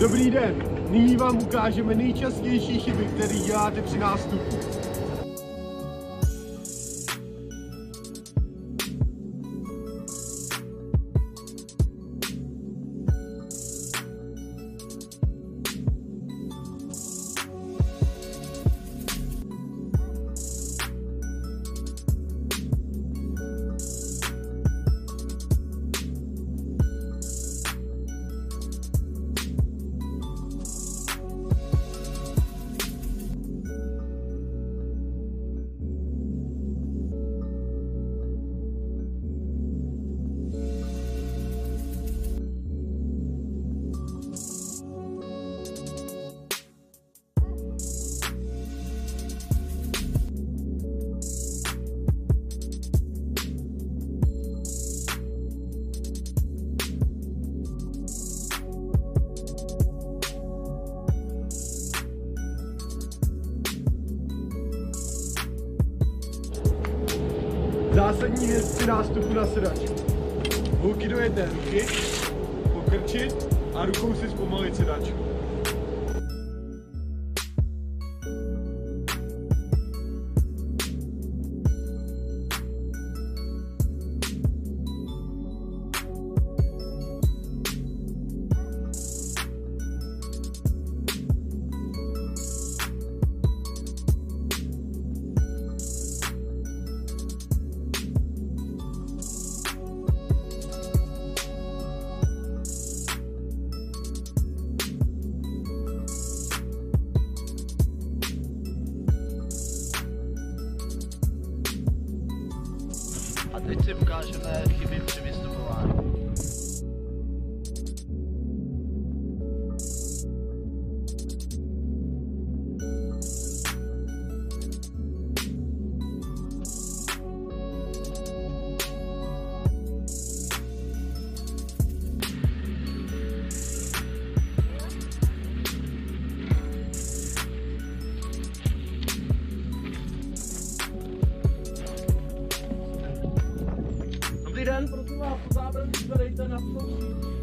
Dobrý den, nyní vám ukážeme nejčastější chyby, které děláte při nástupu. Zásadní věc při nástupu na sedačku. Holky dojete ruky, pokrčit a rukou si zpomalit sedačku. A teď si ukážeme chyby při vystupování. Dobrý den, prosím vás, po zábradlí dejte na vstup.